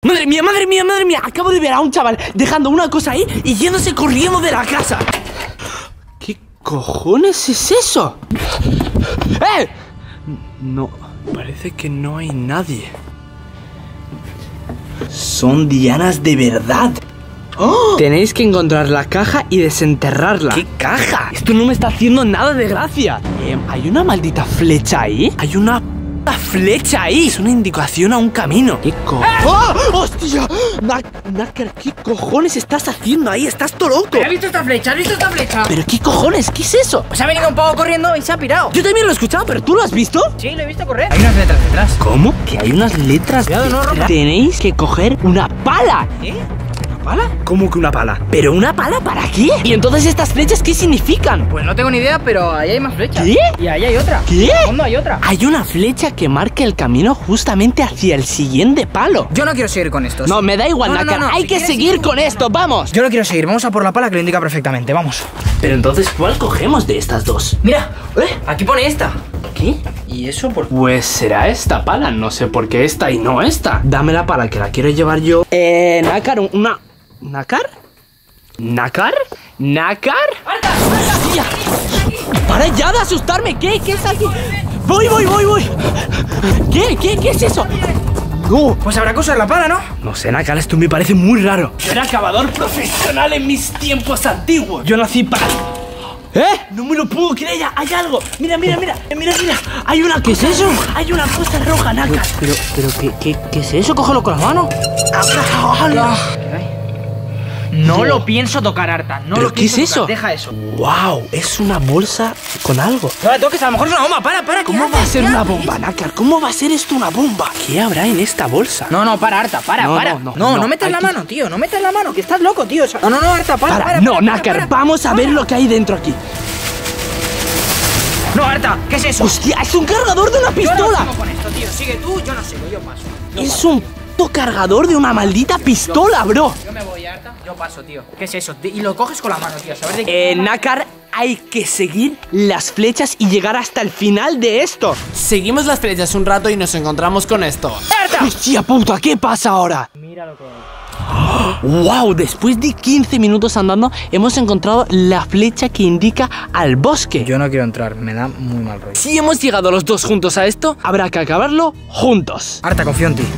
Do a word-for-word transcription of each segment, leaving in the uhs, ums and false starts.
Madre mía, madre mía, madre mía. Acabo de ver a un chaval dejando una cosa ahí y yéndose corriendo de la casa. ¿Qué cojones es eso? ¡Eh! No, parece que no hay nadie. Son dianas de verdad. ¡Oh! Tenéis que encontrar la caja y desenterrarla. ¿Qué caja? Esto no me está haciendo nada de gracia. eh, ¿Hay una maldita flecha ahí? Hay una puta flecha ahí. Es una indicación a un camino. ¿Qué co... ¡Oh! ¡Hostia! Nácar, ¿qué cojones estás haciendo ahí? Estás todo loco. ¿Has visto esta flecha? ¿Has visto esta flecha? ¿Pero qué cojones? ¿Qué es eso? Pues ha venido un pavo corriendo y se ha pirado. Yo también lo he escuchado, pero ¿tú lo has visto? Sí, lo he visto correr. Hay unas letras detrás. ¿Cómo? Que hay unas letras. Cuidado, no rompa. Tenéis que coger una pala. ¿Eh? ¿Pala? ¿Cómo que una pala? ¿Pero una pala para qué? ¿Y entonces estas flechas qué significan? Pues no tengo ni idea, pero ahí hay más flechas. ¿Qué? Y ahí hay otra. ¿Qué? Al fondo hay otra. Hay una flecha que marca el camino justamente hacia el siguiente palo. Yo no quiero seguir con estos. No, me da igual, No, no, Nácar. no, no. Hay Si que quieres seguir seguir, con no, esto, vamos. Yo no quiero seguir. Vamos a por la pala que lo indica perfectamente. Vamos. Pero entonces, ¿cuál cogemos de estas dos? Mira, ¿Eh? aquí pone esta. ¿Qué? ¿Y eso por qué? Pues será esta pala. No sé por qué esta y no esta. Dame la pala que la quiero llevar yo. Eh, Nácar, una... ¿Nácar? ¿Nácar? ¿Nácar? ¡Arta! ¡Hostia! ¡Para ya de asustarme! ¿Qué? ¿Qué es aquí? ¡Voy, voy, voy, voy! ¿Qué? ¿Qué? ¿Qué es eso? No. Pues habrá cosas en la pala, ¿no? No sé, Nácar, esto me parece muy raro. Yo era cavador profesional en mis tiempos antiguos. Yo nací para... ¿Eh? No me lo puedo creer ya. Hay algo. Mira, mira, mira. Mira, mira. Hay una... ¿Qué es eso? Hay una cosa roja, Nácar. Pero, pero, ¿qué, qué, qué es eso? Cógelo con la mano. ¡Hala! No lo pienso tocar, Arta. No ¿Pero lo qué es pienso eso? tocar. Deja eso. ¡Wow! Es una bolsa con algo. No la toques, a lo mejor es una bomba. Para, para. ¿Cómo ¿qué va a haces? ser ¿Qué una haces? bomba, Nácar? ¿Cómo va a ser esto una bomba? ¿Qué habrá en esta bolsa? No, no, para, Arta, para, No, para. no, no, no, no, no, metas hay la que- mano, tío. No metas la mano, que estás loco, tío. No, no, no, Arta, para, Para, para. no, para, Nácar, para, vamos a para. ver lo que hay dentro aquí. No, Arta, ¿qué es eso? ¡Hostia! ¡Es un cargador de una Yo no pistola! sigo con esto, tío. Sigue tú, yo no sigo, yo paso. Yo Es paso. un puto cargador de una maldita pistola, bro. Yo me voy, Arta. Yo paso, tío. ¿Qué es eso? Y lo coges con la mano, tío. ¿Sabes de qué? Eh, Nácar, hay que seguir las flechas y llegar hasta el final de esto. Seguimos las flechas un rato y nos encontramos con esto. ¡Arta! ¡Hostia puta! ¿Qué pasa ahora? Mira lo que hay. ¡Wow! Después de quince minutos andando, hemos encontrado la flecha que indica al bosque. Yo no quiero entrar, me da muy mal rollo. Si hemos llegado los dos juntos a esto, habrá que acabarlo juntos. Arta, confío en ti.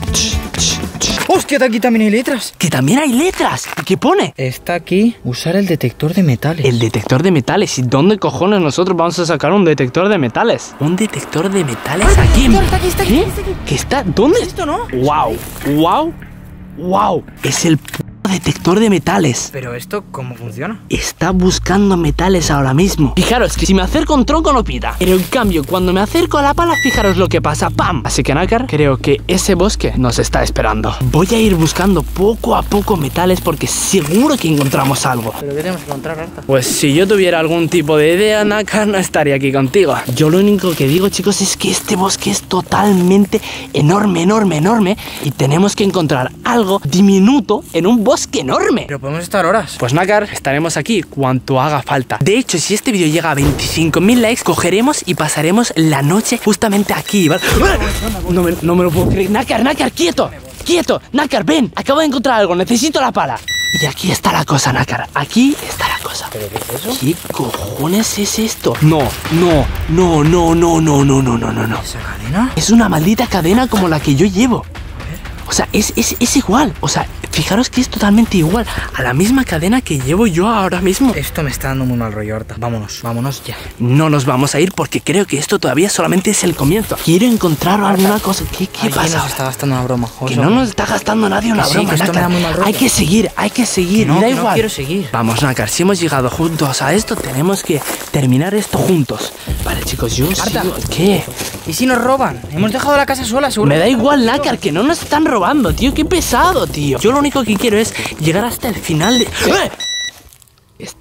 ¡Hostia, aquí también hay letras! Que también hay letras. ¿Y qué pone? Está aquí, usar el detector de metales. El detector de metales. ¿Y dónde cojones nosotros vamos a sacar un detector de metales? ¿Un detector de metales aquí? está aquí, está aquí, ¿Qué? está aquí. ¿Qué está? ¿Dónde? ¿Esto no? ¡Wow! ¡Wow! ¡Wow! Es el p detector de metales. Pero esto, ¿cómo funciona? Está buscando metales ahora mismo. Fijaros que si me acerco a un tronco no pita. Pero en cambio, cuando me acerco a la pala, fijaros lo que pasa. ¡Pam! Así que, Nácar, creo que ese bosque nos está esperando. Voy a ir buscando poco a poco metales porque seguro que encontramos algo. ¿Pero qué tenemos que encontrar, Arta? Pues si yo tuviera algún tipo de idea, Nácar, no estaría aquí contigo. Yo lo único que digo, chicos, es que este bosque es totalmente enorme, enorme, enorme. Y tenemos que encontrar algo diminuto en un bosque enorme. Pero podemos estar horas. Pues Nácar, estaremos aquí cuanto haga falta. De hecho, si este vídeo llega a veinticinco mil likes, cogeremos y pasaremos la noche justamente aquí, ¿vale? No me, no me lo puedo creer. Nácar, Nácar, quieto. Quieto. Nácar, ven. Acabo de encontrar algo. Necesito la pala. Y aquí está la cosa, Nácar. Aquí está la cosa. ¿Pero qué es eso? ¿Qué cojones es esto? No, no, no, no, no, no, no, no, no, no, no. ¿Esa cadena? Es una maldita cadena como la que yo llevo. O sea, es, es, es igual. O sea, fijaros que es totalmente igual a la misma cadena que llevo yo ahora mismo. Esto me está dando muy mal rollo, Arta. Vámonos, vámonos ya. No nos vamos a ir porque creo que esto todavía solamente es el comienzo. Quiero encontrar alguna cosa. ¿Qué, qué Alguien pasa nos ahora? está gastando una broma. Que no nos está gastando nadie una Que sí, broma, que esto me Nácar. da muy mal rollo. Hay que seguir, hay que seguir. Que no, y da que no igual. quiero seguir. Vamos, Nácar, si hemos llegado juntos a esto, tenemos que terminar esto juntos. Vale, chicos, yo Arta. sigo- ¿Qué? ¿Y si nos roban? Hemos dejado la casa sola, seguro. Me da igual, Nácar, que no nos están robando, tío. Qué pesado, tío. Yo lo único que quiero es llegar hasta el final de... ¡Eh! Es-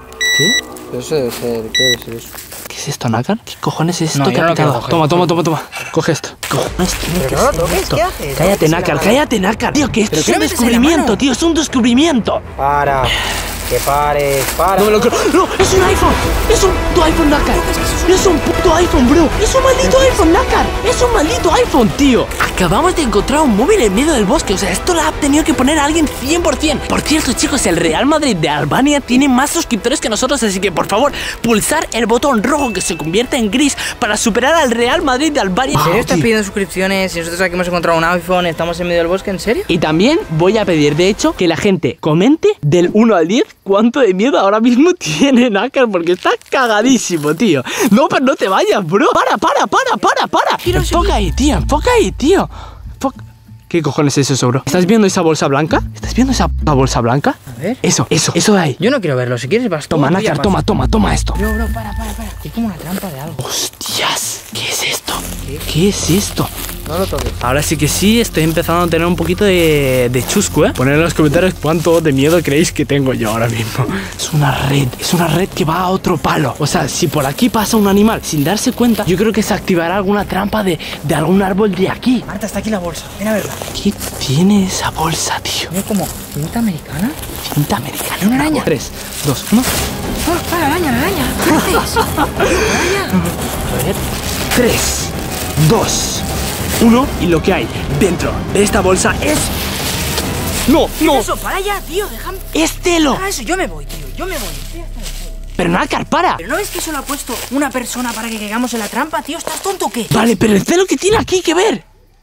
¿Qué? Eso debe ser, ¿qué debe ser eso? ¿Qué es esto, Nácar? ¿Qué cojones es esto No, que yo ha no lo quiero picado? coger. Toma, toma, toma, toma. Coge esto. Cojones tiene que no lo ser toques, esto. ¿qué haces? Cállate, No, Nácar, sí, cállate, Nácar. Tío, que esto ¿Pero es qué un le metes en la descubrimiento, mano? tío. Es un descubrimiento. Para. Que pares, para. No me lo creo. ¡No! ¡Es un iPhone! ¡Es un puto iPhone, Nácar! ¡Es un puto iPhone, bro! ¡Es un maldito iPhone, Nácar! ¡Es un maldito iPhone, tío! Acabamos de encontrar un móvil en medio del bosque. O sea, esto lo ha tenido que poner a alguien cien por cien. Por cierto, chicos, el Real Madrid de Albania tiene más suscriptores que nosotros. Así que, por favor, pulsar el botón rojo que se convierte en gris para superar al Real Madrid de Albania. ¿En serio estás pidiendo suscripciones? Y nosotros aquí hemos encontrado un iPhone, estamos en medio del bosque, ¿en serio? Y también voy a pedir, de hecho, que la gente comente del uno al diez cuánto de miedo ahora mismo tiene Nácar, porque está cagadísimo, tío. No, pero no te vayas, bro. Para, para, para, para, para. Enfoca ahí, tío, enfoca ahí, tío. Enfoca. ¿Qué cojones es eso, bro? ¿Estás viendo esa bolsa blanca? ¿Estás viendo esa bolsa blanca? A ver. Eso, eso, eso de ahí. Yo no quiero verlo, si quieres vas tú. Toma, Nácar, toma, toma, toma esto. Bro, bro, para, para, para. Es como una trampa de algo. Hostias, ¿qué es esto? ¿Qué, ¿Qué es esto? No lo toques. Ahora sí que sí, estoy empezando a tener un poquito de, de chusco, ¿eh? Poned en los comentarios cuánto de miedo creéis que tengo yo ahora mismo. Es una red, es una red que va a otro palo. O sea, si por aquí pasa un animal sin darse cuenta, yo creo que se activará alguna trampa de, de algún árbol de aquí. Marta, está aquí la bolsa, ven a verla. ¿Qué tiene esa bolsa, tío? ¿Tiene como cinta americana? Cinta americana. ¿Una araña? tres, dos, uno. ¡Ah, ah, la araña, la araña! ¿Qué haces? ¡La araña! A ver. tres, dos, uno. Y lo que hay dentro de esta bolsa es... ¡No, no! Eso, para ya, tío, déjame. ¡Es celo! Ah, eso, yo me voy, tío, yo me voy. Estoy hasta el culo. Pero Nácar, para. ¿Pero no ves que eso lo ha puesto una persona para que caigamos en la trampa, tío? ¿Estás tonto o qué? Vale, pero el celo que tiene aquí que ver.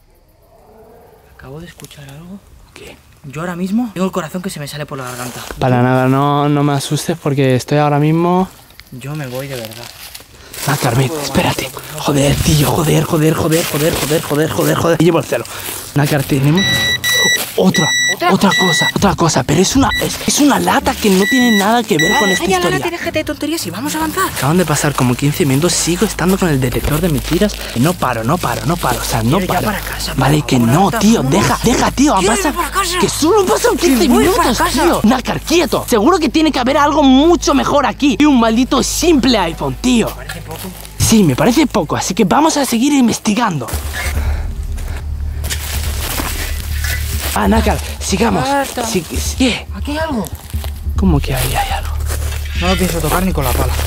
Acabo de escuchar algo. ¿Qué? Yo ahora mismo tengo el corazón que se me sale por la garganta. Para nada, no, no me asustes porque estoy ahora mismo... Yo me voy de verdad. Nácar, ven, espérate. Joder, tío, joder, joder, joder, joder, joder, joder, joder, joder. Llevo el celo. Nácar, tenemos... Otra, ¿Otra? otra cosa, otra cosa. Pero es una, es, es una lata que no tiene nada que ver con esta Ay, historia. Lara, déjate de tonterías y vamos a avanzar. Acaban de pasar como quince minutos, sigo estando con el detector de mentiras. No paro, no paro, no paro, o sea, no Quiero ya paro. para casa, por Vale, favor, que no, Arta, tío, vámonos. deja, deja, tío, han Quiero pasado- irme para casa. que solo pasan quince voy minutos, para casa. tío. Nácar, quieto. Seguro que tiene que haber algo mucho mejor aquí. Y un maldito simple iPhone, tío. Parece poco. Sí, me parece poco, así que vamos a seguir investigando. Ah, Nácar, sigamos. Basta. Sí, ¿qué? ¿Aquí hay algo? ¿Cómo que ahí hay algo? No lo pienso tocar ni con la pala.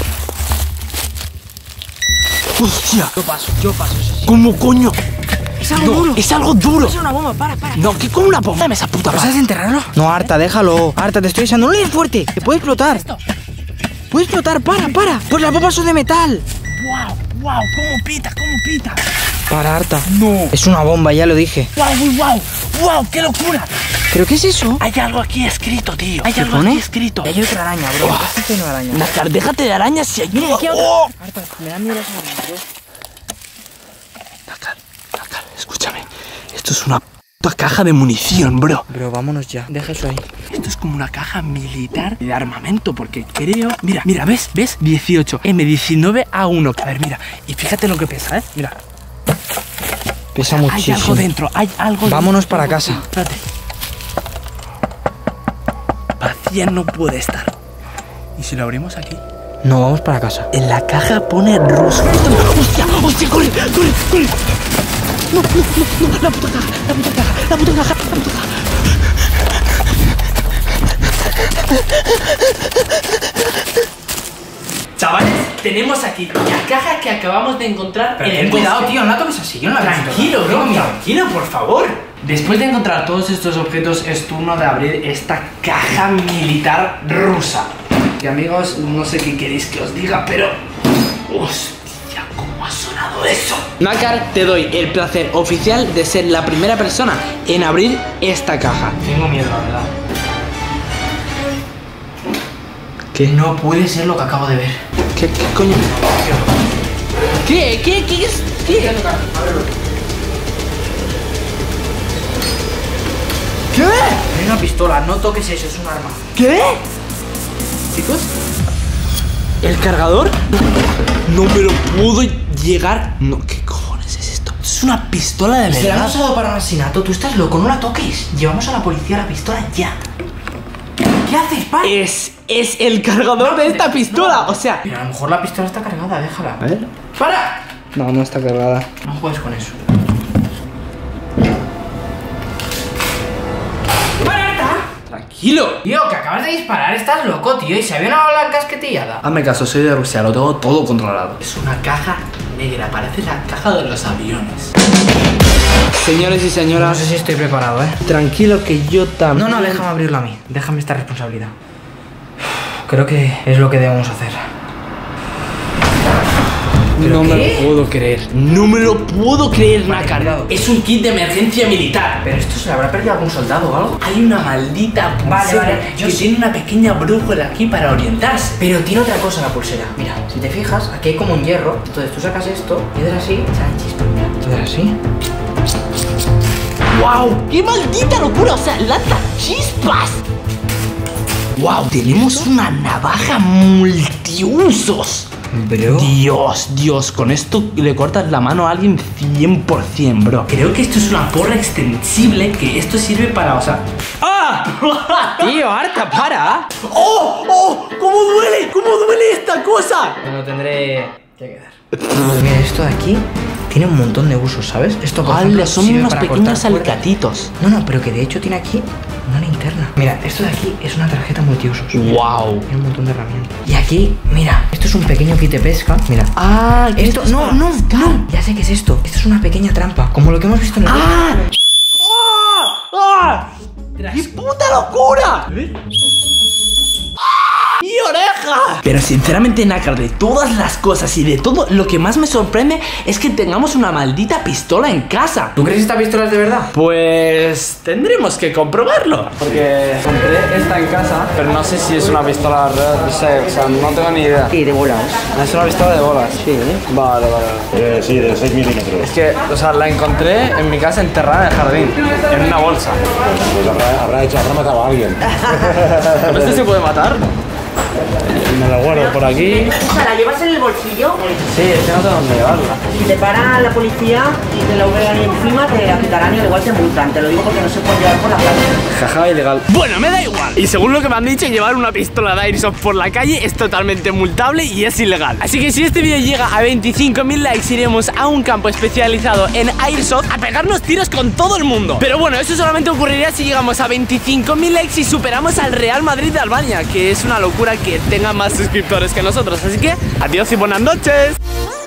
¡Hostia! Yo paso, yo paso, eso sí. ¿Cómo coño? Es algo No, duro. es algo duro. Es una bomba, para, para. No, que como una bomba. Dame esa puta ¿Vas madre. a desenterrarlo? No, Arta, déjalo. Arta, te estoy echando. No le des fuerte, que puede explotar. Puede explotar, para, para. Pues las bombas son de metal. ¡Wow! ¡Wow! ¿Cómo pita? ¿Cómo pita? Para, Arta. No. Es una bomba, ya lo dije. ¡Wow! ¡Wow! ¡Wow! ¡Qué locura! ¿Pero qué es eso? Hay algo aquí escrito, tío. Hay ¿Qué algo pone? aquí escrito. Y hay otra araña, bro. ¿Qué es una araña? Nácar, déjate de arañas si hay... Mira, aquí hay otra. ¡Oh! Arta, me da miedo esa araña, bro. Nácar, Nácar, escúchame. Esto es una puta caja de munición, bro. Bro, vámonos ya. Deja eso ahí. Esto es como una caja militar de armamento, porque creo... Mira, mira, ¿ves? ¿Ves? dieciocho M diecinueve A uno. A ver, mira. Y fíjate lo que pesa, ¿eh? Mira. Pesa Hay muchísimo. algo dentro, hay algo Vámonos dentro. para casa. Espérate. Vacía no puede estar. ¿Y si lo abrimos aquí? No, vamos para casa. En la caja pone ruso. ¡Hostia! ¡Hostia! ¡Corre! ¡Corre! ¡Corre! No, no, no, no, la puta caja, la puta caja, la puta caja, la puta caja. Chavales, tenemos aquí la caja que acabamos de encontrar en el bosque. tío, no la tomes así. Yo no la Tranquilo, bro, tranquilo, por favor. Después de encontrar todos estos objetos, es turno de abrir esta caja militar rusa. Y amigos, no sé qué queréis que os diga, pero... ¡Hostia! ¿Cómo ha sonado eso? Nácar, te doy el placer oficial de ser la primera persona en abrir esta caja. Tengo miedo, la verdad. ¿Qué? No puede ser lo que acabo de ver. ¿Qué, qué coño? ¿Qué? ¿Qué? ¿Qué es? ¿Qué? ¿Qué? Hay una pistola, no toques eso, es un arma. ¿Qué? Chicos, ¿el cargador? No me lo puedo llegar. No, ¿qué cojones es esto? Es una pistola de ¿Se la han verdad. usado para un asesinato? Tú estás loco, no la toques. Llevamos a la policía la pistola ya. ¿Qué haces, pa? Es, es el cargador de esta pistola. O sea, Pero a lo mejor la pistola está cargada, déjala. a ver. ¡Para! No, no está cargada. No juegues con eso. ¡Para, Arta! Tranquilo. Tío, que acabas de disparar, estás loco, tío. Y se había una bala casquetillada. Hazme caso, soy de Rusia, lo tengo todo controlado. Es una caja negra, parece la caja de los aviones. Señores y señoras, No sé si estoy preparado, ¿eh? tranquilo que yo también. No, no, déjame abrirlo a mí. Déjame esta responsabilidad. Creo que es lo que debemos hacer. No me qué? lo puedo creer. No me lo puedo creer, Nácar. cuidado. Es un kit de emergencia militar. ¿Pero esto se le habrá perdido a algún soldado o algo? Hay una maldita pulsera Vale, vale, yo que sí. tiene una pequeña brújula aquí para orientarse. Pero tiene otra cosa la pulsera. Mira, si te fijas, aquí hay como un hierro. Entonces tú sacas esto y haces así, salen chispas. Mira, tú haces así. ¡Wow! ¡Qué maldita locura! O sea, lanza chispas. ¡Wow! Tenemos una navaja multiusos. Bro. Dios, Dios, con esto le cortas la mano a alguien cien por cien, bro. Creo que esto es una porra extensible, que esto sirve para, o sea... ¡Ah! Tío, Arta, para. ¡Oh! ¡Oh! ¿Cómo duele? ¿Cómo duele esta cosa? Me lo tendré que quedar. Pues mira, esto de aquí tiene un montón de usos, ¿sabes? Esto por ejemplo, ¡Hala! Son sirve unos para pequeños cortar cuerdas. alcatitos. No, no, pero que de hecho tiene aquí una linterna. Mira, esto de aquí es una tarjeta multiusos. ¡Wow! Tiene un montón de herramientas. Y aquí, mira, esto es un pequeño kit de pesca. Mira. ¡Ah! Esto, no, no, no. Ya sé qué es esto. Esto es una pequeña trampa, como lo que hemos visto en el ¡Ah! ¡Ah! ¡Qué puta locura! ¡Mi oreja! Pero sinceramente, Nácar, de todas las cosas y de todo, lo que más me sorprende es que tengamos una maldita pistola en casa. ¿Tú crees que esta pistola es de verdad? Pues tendremos que comprobarlo. Porque compré esta en casa, pero no sé si es una pistola real, no sé, o sea, no tengo ni idea. Sí, de bolas. Es una pistola de bolas. Sí. Vale, vale, vale. Eh, sí, de seis milímetros. Es que, o sea, la encontré en mi casa enterrada en el jardín, en una bolsa. Pues habrá, habrá hecho, habrá matado a alguien. ¿Este se puede matar? Me la guardo por aquí. ¿La llevas en el bolsillo? Sí, es que no sé dónde llevarla. Si te para la policía y te la vean encima, te aplicarán y al igual te multan. Te lo digo porque no se puede llevar por la calle. Jaja, ilegal. Bueno, me da igual. Y según lo que me han dicho, llevar una pistola de Airsoft por la calle es totalmente multable y es ilegal. Así que si este vídeo llega a veinticinco mil likes, iremos a un campo especializado en Airsoft a pegarnos tiros con todo el mundo. Pero bueno, eso solamente ocurriría si llegamos a veinticinco mil likes y superamos al Real Madrid de Albania, que es una locura que tenga más suscriptores que nosotros. Así que adiós y buenas noches.